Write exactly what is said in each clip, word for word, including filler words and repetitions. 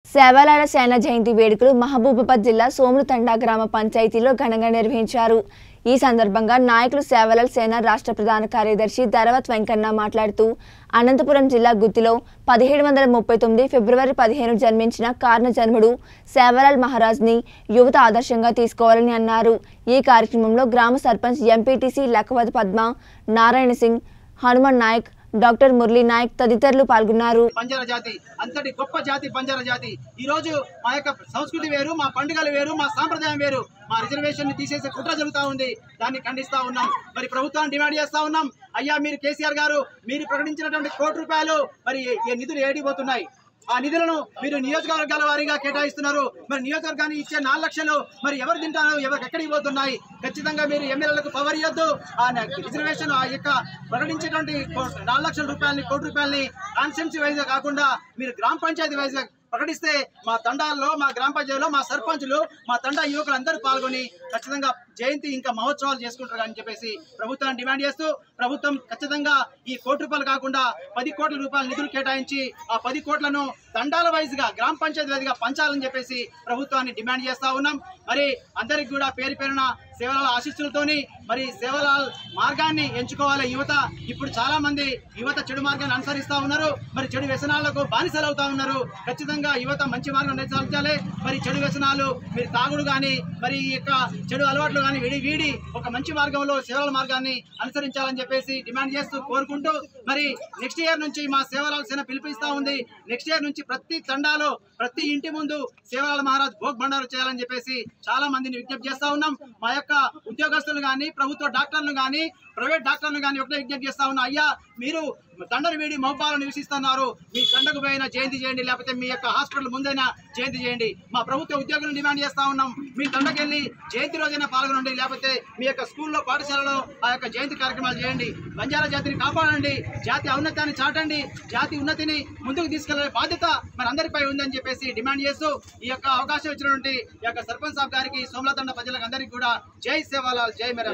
సేవలాల సేన జయంతి వేడుకలు మహబూబాబాద్ జిల్లా సోములతండా గ్రామ పంచాయతీలో ఘనంగా నిర్వహించారు। ఈ సందర్భంగా నాయకులు సేవలాల సేన రాష్ట్ర ప్రధాన కార్యదర్శి దరవత్ వెంకన్న మాట్లాడుతూ అనంతపురం జిల్లా గుత్తిలో పదిహేడు వందల ముప్పై తొమ్మిది ఫిబ్రవరి పదిహేను జన్మించిన కారణ జన్ముడు సేవలాల్ మహారాజ్ని యువత ఆదర్శంగా తీసుకోవాలని అన్నారు। ఈ కార్యక్రమంలో గ్రామ సర్పంచ్ ఎంపీటీసీ లఖవత్ పద్మ, నారాయణ సింగ్, హనుమాన్ నాయక్, డాక్టర్ మురళీ నాయక్ తదితరులు పాల్గొన్నారు। బంజారా జాతి అంతటి గొప్ప జాతి బంజారా జాతి ఈ రోజు మా యొక్క సంస్కృతి వేరు, మా పండుగలు వేరు, మా సాంప్రదాయం వేరు, మా రిజర్వేషన్ ని తీసేసే కుట్ర జరుగుతా ఉంది। దాన్ని ఖండిస్తా ఉన్నాం। మరి ప్రభుత్వాన్ని డిమాండ్ చేస్తా ఉన్నాం, అయ్యా మీరు కేసీఆర్ గారు మీరు ప్రకటించినటువంటి కోటి రూపాయలు మరి ఈ నిధులు ఏడిపోతున్నాయి, ఆ నిధులను మీరు నియోజకవర్గాల వారీగా కేటాయిస్తున్నారు। మరి నియోజకవర్గాన్ని ఇచ్చే నాలుగు లక్షలు మరి ఎవరు తింటారు, ఎవరికి ఎక్కడికి పోతున్నాయి? ఖచ్చితంగా మీరు ఎమ్మెల్యేలకు పవర్ ఇవ్వద్దు। ఆ రిజర్వేషన్ ఆ యొక్క ప్రకటించేటువంటి నాలుగు లక్షల రూపాయలని కోటి రూపాయలని కాన్స్టిట్యున్సీ వైజ్ కాకుండా మీరు గ్రామ పంచాయతీ వైజ్ ప్రకటిస్తే మా తండాల్లో, మా గ్రామ పంచాయతీలో మా సర్పంచులు, మా తండా యువకులు అందరూ పాల్గొని ఖచ్చితంగా జయంతి ఇంకా మహోత్సవాలు చేసుకుంటారు అని చెప్పేసి ప్రభుత్వాన్ని డిమాండ్ చేస్తూ, ప్రభుత్వం ఖచ్చితంగా ఈ కోటి రూపాయలు కాకుండా పది కోట్ల రూపాయల నిధులు కేటాయించి ఆ పది కోట్లను తండాల వైజ్ గా గ్రామ పంచాయతీ వైజ్ గా పంచాలని చెప్పేసి ప్రభుత్వాన్ని డిమాండ్ చేస్తా ఉన్నాం। మరి అందరికి కూడా పేరు పేరున సేవలాల ఆశీస్సులతోని మరి సేవలాల మార్గాన్ని ఎంచుకోవాలి యువత। ఇప్పుడు చాలా మంది యువత చెడు మార్గాన్ని అనుసరిస్తా ఉన్నారు, మరి చెడు వ్యసనాలకు బానిసలు అవుతా ఉన్నారు। ఖచ్చితంగా యువత మంచి మార్గం నిర్ధారించాలి। మరి చెడు వ్యసనాలు మీరు తాగుడు కానీ మరి ఈ యొక్క చెడు అలవాట్లు కానీ వీడి వీడి ఒక మంచి మార్గంలో సేవల మార్గాన్ని అనుసరించాలని చెప్పేసి డిమాండ్ చేస్తూ కోరుకుంటూ, మరి నెక్స్ట్ ఇయర్ నుంచి మా సేవలాల సేన పిలుపునిస్తా ఉంది। నెక్స్ట్ ఇయర్ నుంచి ప్రతి తండాలో ప్రతి ఇంటి ముందు సేవలాల మహారాజ్ భోగ్ బండారు చేయాలని చెప్పేసి చాలా మందిని విజ్ఞప్తి చేస్తా ఉన్నాం। మా యొక్క ఉద్యోగస్తులు కానీ ప్రభుత్వ డాక్టర్లు కానీ ప్రైవేట్ డాక్టర్లు కానీ ఒకటే విజ్ఞప్తి చేస్తా ఉన్నా, అయ్యా మీరు తండను వీడి మహబాలో నివసిస్తున్నారు, మీ తండకు పోయినా జయంతి చేయండి, లేకపోతే మీ యొక్క హాస్పిటల్ ముందైనా జయంతి చేయండి। మా ప్రభుత్వ ఉద్యోగులను డిమాండ్ చేస్తా ఉన్నాం, మీ తండకెళ్ళి జయంతి రోజైనా పాల్గొనండి, లేకపోతే మీ యొక్క స్కూల్లో పాఠశాలలో ఆ యొక్క జయంతి కార్యక్రమాలు చేయండి। బంజారా జాతిని కాపాడండి, జాతి ఔన్నత్యాన్ని చాటండి, జాతి ఉన్నతిని ముందుకు తీసుకెళ్లే బాధ్యత మన అందరిపై ఉందని చెప్పేసి డిమాండ్ చేస్తూ ఈ యొక్క అవకాశం ఇచ్చినటువంటి ఈ యొక్క సర్పంచ్ సాబ్ గారికి, సోమలతండ ప్రజలకు అందరికీ కూడా జై సేవలాల్, జై మేరా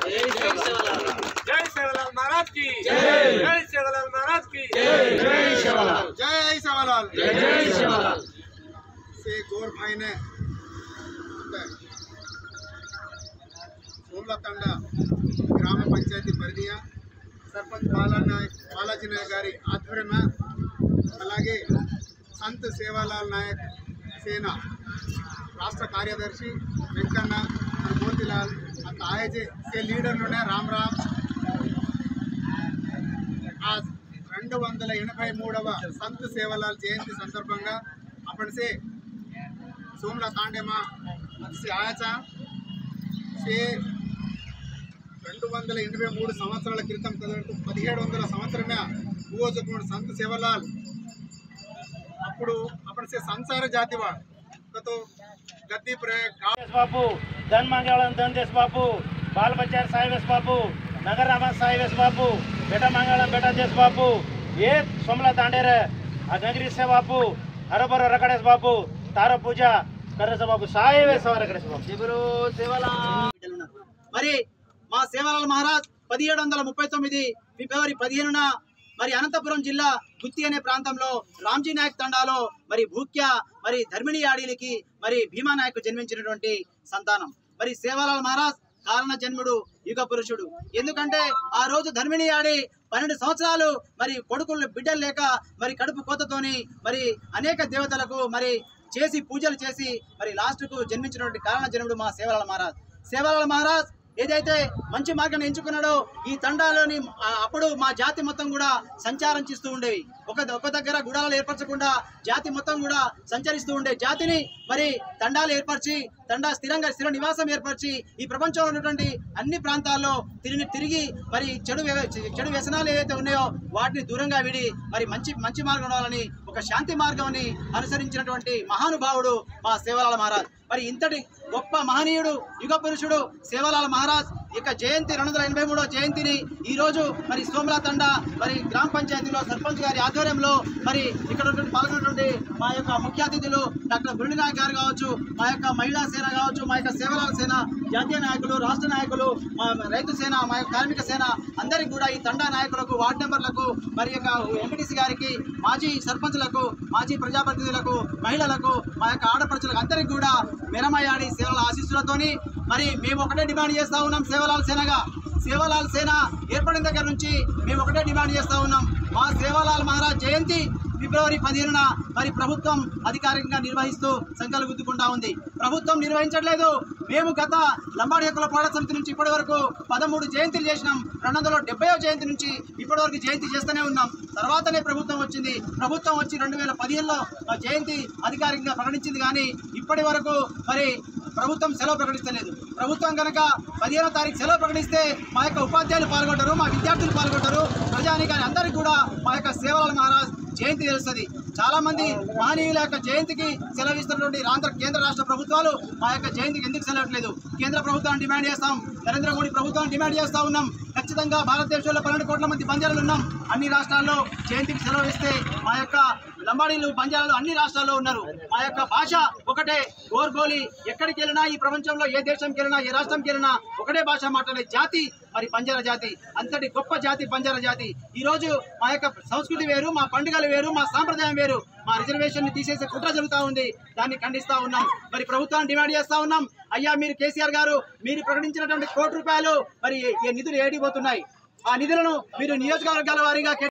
जय सेवालाल महाराज की जय, जय सेवालाल महाराज की जय, जय सेवालाल, जय सेवालाल, जय सेवालाल। से गौर भाई ने सोमलतंडा ग्राम पंचायती परिधिया सरपंच बाला नायक बालाजी नायक गारी आध्वर्य में అలాగే संत सेवालाल नायक सेना राष्ट्र कार्यदर्शी వెంకన్న मोतीलाल अंत आए से लीडर राम राम आज రెండు వందల ఎనభై మూడవ संत सेवालाल जयंती संदर्भ अपन से सोमला तांडेमा से आया था से రెండు వందల ఎనభై మూడు సంవత్సరాల క్రితం పదిహేడు వందల సంవత్సరమే భూజకుడు संत सेवालाल అప్పుడు अपन से संसार जातिवा तो गद्दी प्रयोग बापू धन मांगे वाला धन देश बापू, बाल बच्चा साहिवेश बापू, नगर रामा साहिवेश बापू, बेटा मांगे वाला बेटा देश बापू, ये सोमला तांडेर गंगरी से बापू, हरबर रकड़ेश बापू, तारा पूजा करे से बापू साहिवेश रकड़ेश बापू जिबरो सेवालाल। మరి మా సేవలాల మహారాజ్ పదిహేడు వందల ముప్పై తొమ్మిది ఫిబ్రవరి పదిహేనున మరి అనంతపురం జిల్లా గుత్తి అనే ప్రాంతంలో రామ్జీ నాయక్ తండాలో మరి భూక్య మరి ధర్మిణి ఆడీలకి మరి భీమా నాయక్ జన్మించినటువంటి సంతానం। మరి సేవాలాల్ మహారాజ్ కారణ జన్ముడు, యుగ పురుషుడు। ఎందుకంటే ఆ రోజు ధర్మిణి ఆడి పన్నెండు సంవత్సరాలు మరి కొడుకులు బిడ్డలు లేక మరి కడుపు కోతతోని మరి అనేక దేవతలకు మరి చేసి పూజలు చేసి మరి లాస్ట్ కు జన్మించినటువంటి కారణ జన్ముడు మా సేవాలాల్ మహారాజ్। సేవాలాల్ మహారాజ్ ఏదైతే మంచి మార్గాన్ని ఎంచుకున్నాడో ఈ తండాలోని అప్పుడు మా జాతి మొత్తం కూడా సంచారం చేస్తూ ఉండేవి, ఒక ఒక దగ్గర గుడాలు ఏర్పరచకుండా జాతి మొత్తం కూడా సంచరిస్తూ ఉండే జాతిని మరి తండాలు ఏర్పరిచి తండా స్థిరంగా స్థిర నివాసం ఏర్పరిచి ఈ ప్రపంచంలో ఉన్నటువంటి అన్ని ప్రాంతాల్లో తిరిగి తిరిగి మరి చెడు చెడు వ్యసనాలు ఏవైతే ఉన్నాయో వాటిని దూరంగా విడి మరి మంచి మంచి మార్గం ఉండాలని ఒక శాంతి మార్గాన్ని అనుసరించినటువంటి మహానుభావుడు మా సేవాలాల్ మహారాజ్। మరి ఇంతటి గొప్ప మహనీయుడు యుగ పురుషుడు సేవాలాల్ మహారాజ్ ఇక జయంతి రెండు వందల ఎనభై మూడో జయంతిని ఈ రోజు మరి సోమల తండా మరి గ్రామ పంచాయతీలో సర్పంచ్ గారి ఆధ్వర్యంలో మరి ఇక్కడ పాల్గొన్నటువంటి మా యొక్క ముఖ్య అతిథులు డాక్టర్ బుల్లి నాయక్ గారు కావచ్చు, మా యొక్క మహిళా సేన కావచ్చు, మా యొక్క సేవలాల సేన జాతీయ నాయకులు, రాష్ట్ర నాయకులు, మా రైతు సేన, మా యొక్క కార్మిక సేన అందరికీ కూడా ఈ తండా నాయకులకు, వార్డు మెంబర్లకు, మరి యొక్క ఎంపీటీసీ గారికి, మాజీ సర్పంచ్లకు, మాజీ ప్రజాప్రతినిధులకు, మహిళలకు, మా యొక్క ఆడపడుచులకు అందరికీ కూడా మెరమయాడి సేవల ఆశీస్సులతోని మరి మేము ఒకటే డిమాండ్ చేస్తా ఉన్నాం. సేవలాల్ సేనగా సేవలాల్ సేన ఏర్పడిన దగ్గర నుంచి మేము ఒకటే డిమాండ్ చేస్తా ఉన్నాం. మా సేవలాల్ మహారాజ్ జయంతి ఫిబ్రవరి పదిహేనున మరి ప్రభుత్వం అధికారికంగా నిర్వహిస్తూ సంకలు గుద్దుకుంటా ఉంది. ప్రభుత్వం నిర్వహించట్లేదు. మేము గత లంబాడి హక్కుల పోరాట సమితి నుంచి ఇప్పటి వరకు పదమూడు జయంతులు చేసినాం. రెండు వందల డెబ్బై జయంతి నుంచి ఇప్పటి వరకు జయంతి చేస్తూనే ఉన్నాం. తర్వాతనే ప్రభుత్వం వచ్చింది. ప్రభుత్వం వచ్చి రెండు వేల పదిహేనులో జయంతి అధికారికంగా ప్రకటించింది. కానీ ఇప్పటి వరకు మరి ప్రభుత్వం సెలవు ప్రకటిస్తలేదు. ప్రభుత్వం కనుక పదిహేనో తారీఖు సెలవు ప్రకటిస్తే మా యొక్క ఉపాధ్యాయులు పాల్గొంటారు, మా విద్యార్థులు పాల్గొంటారు, ప్రజానికాని అందరికీ కూడా మా యొక్క సేవలాల్ మహారాజ్ జయంతి తెలుస్తుంది. చాలా మంది మహనీయుల యొక్క జయంతికి సెలవిస్తున్నటువంటి ఆంధ్ర కేంద్ర రాష్ట్ర ప్రభుత్వాలు మా యొక్క జయంతికి ఎందుకు సెలవట్లేదు? కేంద్ర ప్రభుత్వాన్ని డిమాండ్ చేస్తాం, నరేంద్ర మోడీ ప్రభుత్వాన్ని డిమాండ్ చేస్తా ఉన్నాం. ఖచ్చితంగా భారతదేశంలో పన్నెండు కోట్ల మంది బంజారాలు ఉన్నాం. అన్ని రాష్ట్రాల్లో జయంతికి సెలవు ఇస్తే మా యొక్క లంబాడీలు, బంజారాలు అన్ని రాష్ట్రాల్లో ఉన్నారు. మా యొక్క భాష ఒకటే. గోర్గోలి ఎక్కడికి వెళ్ళినా, ఈ ప్రపంచంలో ఏ దేశంకి వెళ్ళినా, ఏ రాష్ట్రంకి వెళ్ళినా ఒకటే భాష మాట్లాడే జాతి మరి బంజారా జాతి. అంతటి గొప్ప జాతి బంజారా జాతి. ఈ రోజు మా యొక్క సంస్కృతి వేరు, మా పండుగలు వేరు, మా సాంప్రదాయం వేరు. మా రిజర్వేషన్ ని తీసేసే కుట్ర జరుగుతూ ఉంది. దాన్ని ఖండిస్తా ఉన్నాం. మరి ప్రభుత్వాన్ని డిమాండ్ చేస్తా ఉన్నాం. అయ్యా, మీరు కేసీఆర్ గారు మీరు ప్రకటించినటువంటి కోటి రూపాయలు మరి ఈ నిధులు ఏడిపోతున్నాయి. ఆ నిధులను మీరు నియోజకవర్గాల వారీగా